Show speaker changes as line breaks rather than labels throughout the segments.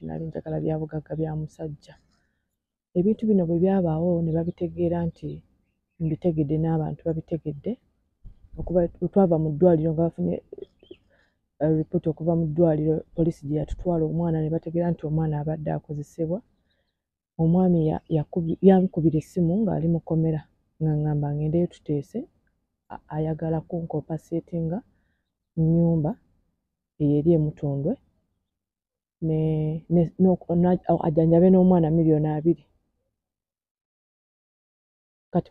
nti nali njagala bya bugagga bya musajja. Ebintu bino bwe byabaawo ne babitegeera nti mbitegedde n'abantu babitegedde okuba twava mu ddwaliro nga bafunye ripooti okuva mu ddwaliro poliisi gye yatutwala omwana ne bategeera nti omwana abadde akozesebwa. Omwami yankubira essimu ng'ali mu kkomera nga ŋŋamba ngendeyo tuteese ayagala kunkompaseetinga nnyumba eri Mutundwe ajjanjabe n'omwana $2,000,000. Kati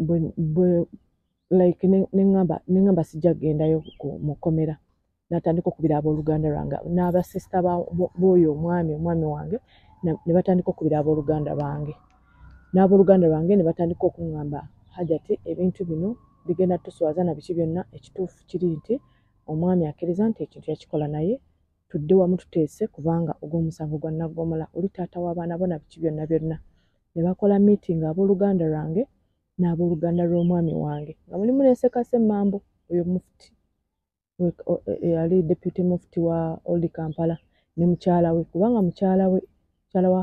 neŋŋamba sijja kugendayo mu kkomera n'atandika okubira abooluganda lwange n'abasisita b'oyo omwami wange ne batandika okubira abooluganda bange. N'abooluganda lwange ne batandika okuŋŋamba Hajati ebintu bino bigenda tuswaza na biki byonna ekituufu kiri nti omwami akkiriza nti ekintu yakikola naye tudde wamu tuteese kubanga ogw'omusango gwa Nnaggoomola oli taata w'abaana bo na biki byonna byonna. Ne bakola meeting abooluganda lwange n'abooluganda lw'omwami wange nga mulimu ne Ssekasemmambo oyo mufuti yali deputy mufuti wa Old Kampala ne mukyala we kubanga mukyala wa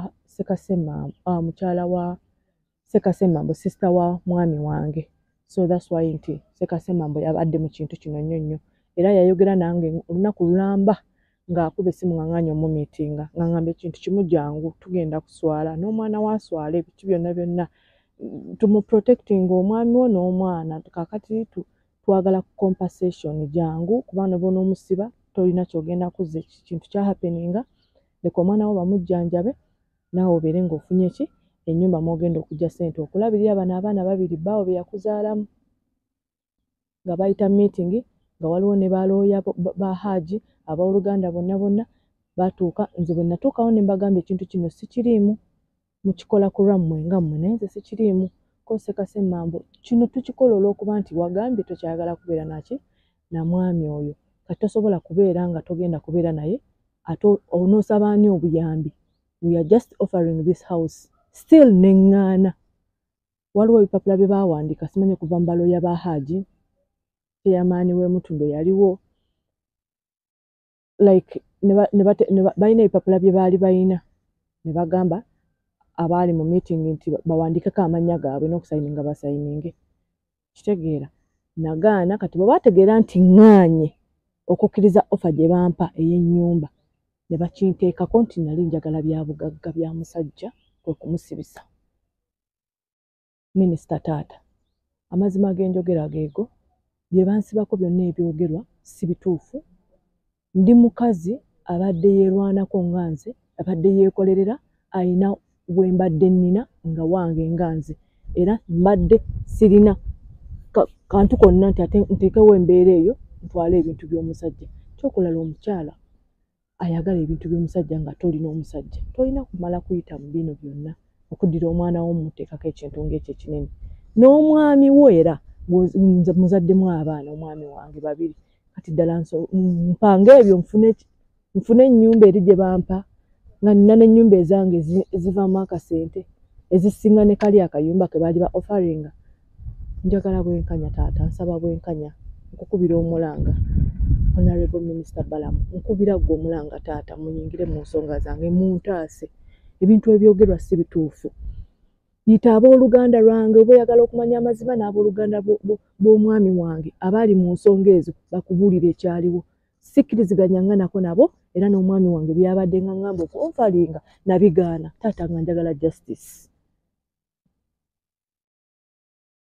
Ssekasemmambo sister wa mwami wange. So that's why nti Ssekasemmambo yabadde mu kintu kino nnyo era yayogera nange olunaku lulamba ng'akuba essimu ng'anganya omumiitinga ng'angamba ekintu kimu jangu tugenda kuswala n'omwana waswala ebiki byonna byonna tumuprotecting omwami wo n'omwana kakati twagala compensation jangu kubanga bonoomusiba tolina kyogenda kuzza ekintu kya happeninga leka omwana wo bamujjanjabe naawe obeere ng'ofunye ki ennyumba mw'ogenda okujja ssente okulabirira bano abaana babiri bbaawo be yakuzaalamu. Nga bayita meeting nga waliwo ne balooya ba Haji abooluganda bonna batuuka nze bwe natuukawo ne mbagamba ekintu kino sikiriimu mukikola ku lwammwe nga mmwe naye nze sikiriimu ko Ssekasemmambo kino tukikola olw'okuba nti wagambye tokyayagala kubeera naki na mwami oyo kati tosobola kubeera nga togenda kubeera naye ate onoosaba ani obuyambi. We are just offering this house still neŋŋaana. Waliwo ebipapula bye baawandiika simanyi okuva mu balooya ba Haji chairman w'e Mutundwe yaliwo like balina ebipapula bye baali balina ne bagamba abaali mu meeting nti bawandiikeko amannya gaabwe n'okusayininga basayininge. Kitegeera nagaana kati bwe bategeera nti ŋŋaanye okukkiriza ofa gye bampa ey'ennyumba ne bakinteekako nti nali njagala bya bugagga bya musajja kwe kumusibisa. Minisita taata amazima g'enjogera geego bye bansibako byonna ebyogerwa si bituufu. Ndi mukazi abadde yeerwanako nga nze abadde yeekolerera ayina bwe mbadde nnina nga wange nga nze era mbadde sirina kantu konna nti ate nteekewo embeera eyo ntwale ebintu by'omusajja. Kyokulala omukyala ayagala ebintu by'omusajja nga tolina omusajja tolina kumala kuyita mu bino byonna okuddira omwana wo mumuteekako ekintu ng'ekyo ekinene n'omwami wo era nze muzaddemu abaana omwami wange babiri kati ddala mpange ebyo nfune ennyumba eri gye bampa nga nina n'ennyumba ezange ezivaamu akasente ezisinga ne kali akayumba ke baali ba offeringa. Njagala bwenkanya taata nsaba bwenkanya nkukubira omulanga Honorable Minister Balamu nkubira gwe omulanga taata munyingire mu nsonga zange muntaase ebintu ebyogerwa si bituufu. Yita abooluganda lwange oba oyagala okumanya amazima n'abooluganda b'omwami wange abaali mu nsonga ezo bakubuulira ekyaliwo. Sikkiriziganya nga nako nabo era n'omwami wange byabadde nga ŋŋamba okunfalinga nabigaana taata nga njagala justice.